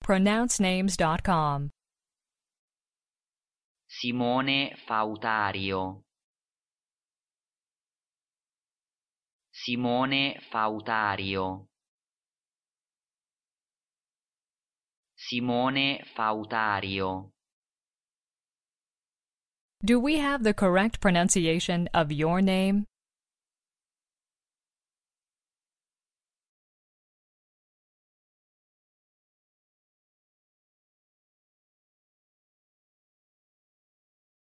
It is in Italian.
easypronouncenames.com. Simone Fautario. Simone Fautario. Simone Fautario. Do we have the correct pronunciation of your name?